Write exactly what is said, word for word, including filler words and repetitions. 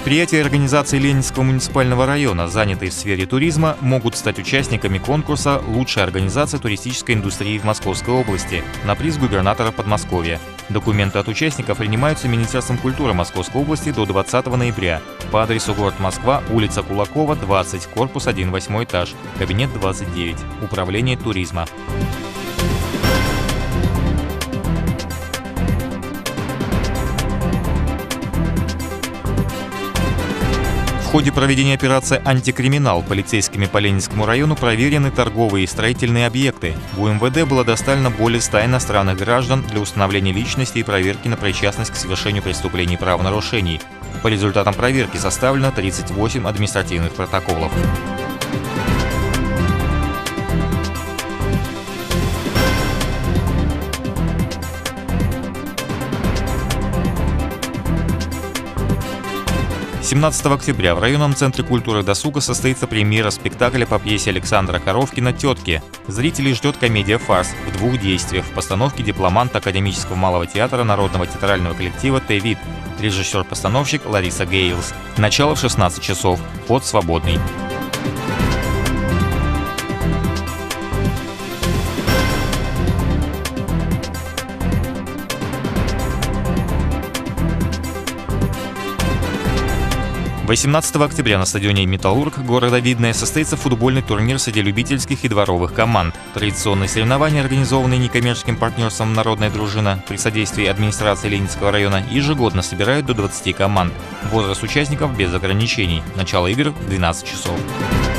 Предприятия и организации Ленинского муниципального района, занятые в сфере туризма, могут стать участниками конкурса «Лучшая организация туристической индустрии в Московской области» на приз губернатора Подмосковья. Документы от участников принимаются Министерством культуры Московской области до двадцатого ноября по адресу город Москва, улица Кулакова, двадцать, корпус один, восьмой этаж, кабинет двадцать девять, Управление туризма. В ходе проведения операции «Антикриминал» полицейскими по Ленинскому району проверены торговые и строительные объекты. В УМВД было доставлено более ста иностранных граждан для установления личности и проверки на причастность к совершению преступлений и правонарушений. По результатам проверки составлено тридцать восемь административных протоколов. семнадцатого октября в районном центре культуры и досуга состоится премьера спектакля по пьесе Александра Коровкина «Тетки». Зрителей ждет комедия-фарс в двух действиях в постановке дипломанта Академического малого театра народного театрального коллектива «Т-Вид». Режиссер-постановщик Лариса Гейлс. Начало в шестнадцать часов. Вход свободный. восемнадцатого октября на стадионе «Металлург» города Видное состоится футбольный турнир среди любительских и дворовых команд. Традиционные соревнования, организованные некоммерческим партнерством «Народная дружина» при содействии администрации Ленинского района, ежегодно собирают до двадцати команд. Возраст участников без ограничений. Начало игр в двенадцать часов.